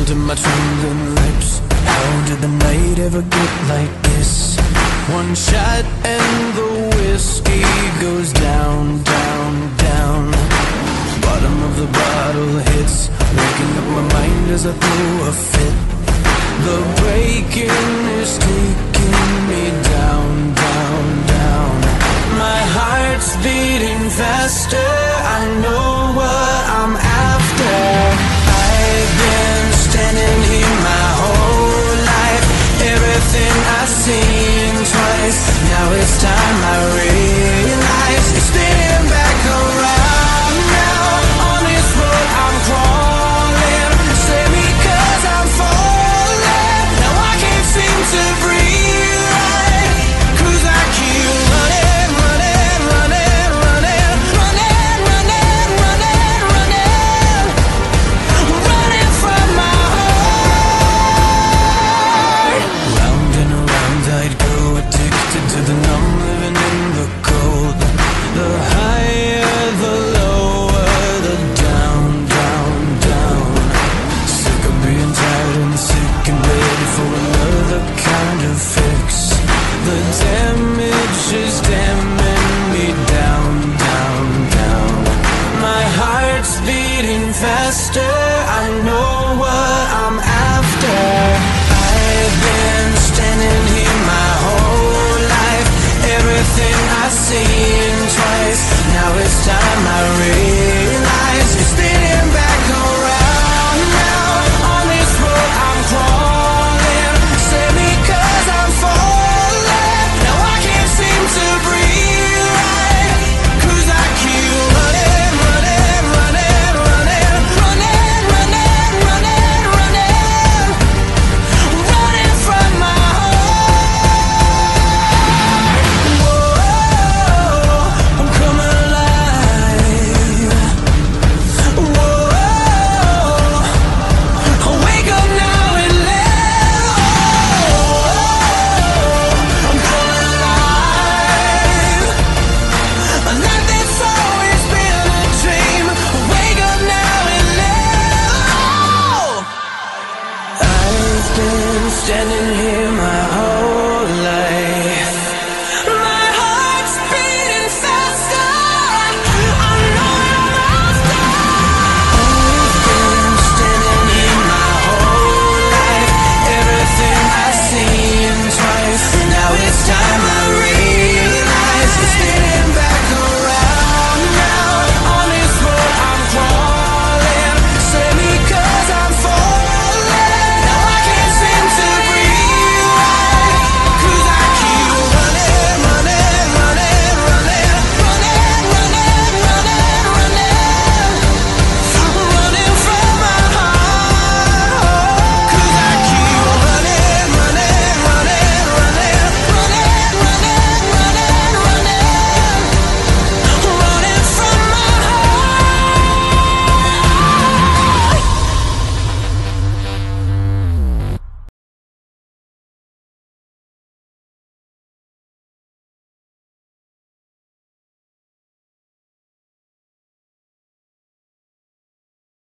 to my trembling lips. How did the night ever get like this? One shot and the whiskey goes down, down, down. Bottom of the bottle hits, waking up my mind as I throw a fit. The breaking is taking me down, down, down. My heart's beating faster, I know what I'm after. I've been standing here my whole life, everything I've seen twice. Now it's time I realize it's spinning back around. Now on this road I'm crawling, save me 'cause I'm falling. Now I can't seem to breathe right, 'cause I keep running, running, running, running, running, running, running, running, running from my heart. Round and around I'd go, addicted to the numb, living in the cold. The higher, the lower, the down, down, down. Sick of being tired and sick and ready for another kind of fix. The damage is damning me down, down, down. My heart's beating faster, I know what I'm after. I've been standing here my whole life, everything I've seen twice. Now it's time I realize it's spinning back around. Now on this road I'm crawling, save me 'cause I'm falling. Now I can't seem to breathe right, 'cause I keep running, running, running, running, running, running, running, running, running from my heart. Whoa, I'm coming alive. Whoa, I'll wake up now and live. I'm coming alive. A life that's always been a dream. Wake up now and live. I've been standing here my